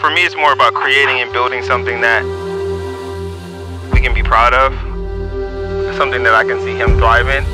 for me, it's more about creating and building something that we can be proud of, something that I can see him thrive in.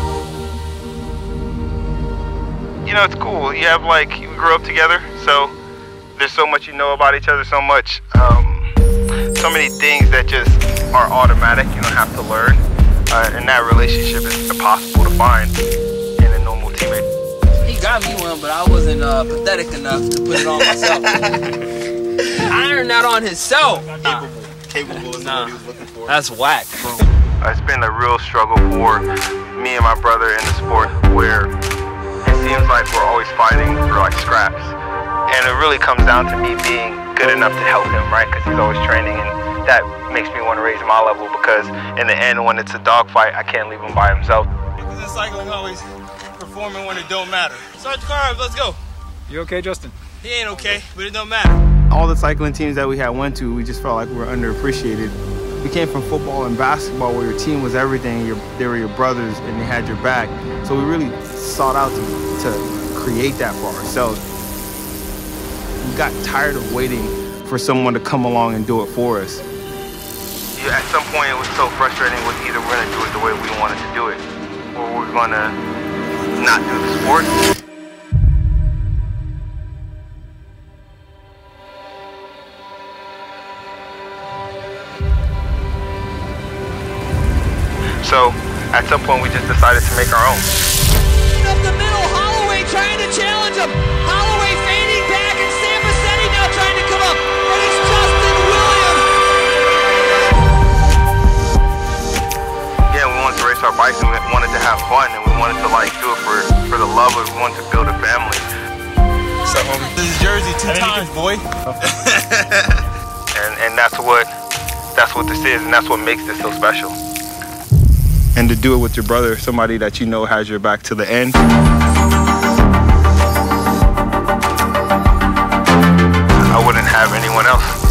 You know, it's cool. You have, like, you grew up together, so there's so much you know about each other, so much, so many things that just are automatic. You don't have to learn, and that relationship is impossible to find in a normal teammate. He got me one, but I wasn't pathetic enough to put it on myself. I earned that on himself. Capable is what he was looking for. That's whack, bro. It's been a real struggle for me and my brother in the sport, where it seems like we're always fighting for like scraps. And it really comes down to me being good enough to help him, right? Because he's always training, and that makes me want to raise my level, because in the end, when it's a dogfight, I can't leave him by himself. Because in cycling, always performing when it don't matter. Sergeant Carbs, let's go. You okay, Justin? He ain't okay, but it don't matter. All the cycling teams that we had went to, we just felt like we were underappreciated. We came from football and basketball where your team was everything, they were your brothers and they had your back. So we really sought out to create that for ourselves. We got tired of waiting for someone to come along and do it for us. Yeah, at some point it was so frustrating with either we're gonna do it the way we wanted to do it, or we're gonna not do the sport. So, at some point, we just decided to make our own. Up the middle, Holloway trying to challenge him. Holloway fading back, and Sam Bassetti now trying to come up. And it's Justin Williams. Yeah, we wanted to race our bikes, and we wanted to have fun, and we wanted to like do it for the love of it. We wanted to build a family. So, this is Jersey 2 times, boy. and that's what this is, and that's what makes this so special. And to do it with your brother, somebody that you know has your back to the end. I wouldn't have anyone else.